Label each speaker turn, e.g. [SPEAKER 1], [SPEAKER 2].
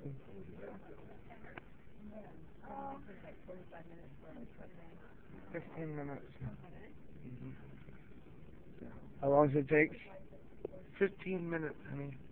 [SPEAKER 1] something. 15 minutes. How long does it take? 15 minutes, honey.